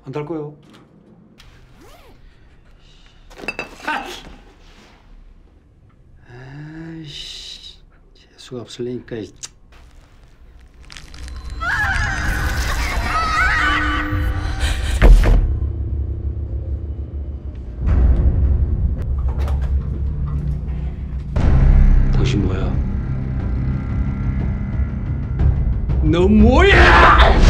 안 달 거요. 아이씨, 재수가 없으려니까. 당신 뭐야? 너 뭐야?